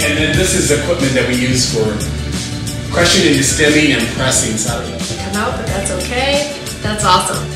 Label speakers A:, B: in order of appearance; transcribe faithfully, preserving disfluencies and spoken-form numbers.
A: And then this is equipment that we use for crushing and distilling and pressing sour.
B: Come out, but that's okay. That's awesome.